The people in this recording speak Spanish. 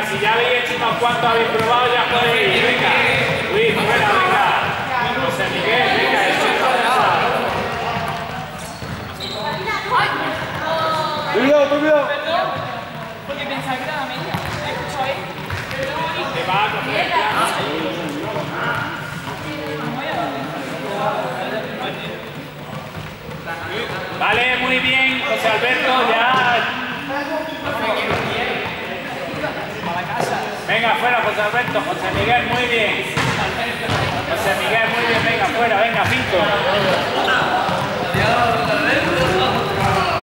si ya habéis hecho unos cuantos, habéis probado, ya podéis ir. Venga. Luis, fuera, venga. José Miguel, venga, el chico de la... Cuidado. Porque pensaba que era la media. ¿Me escucho ahí? Te va a coger el plano. Vale, muy bien, José Alberto, ya. Venga, fuera, José Alberto. José Miguel, muy bien. José Miguel, muy bien, venga, fuera, venga, 5.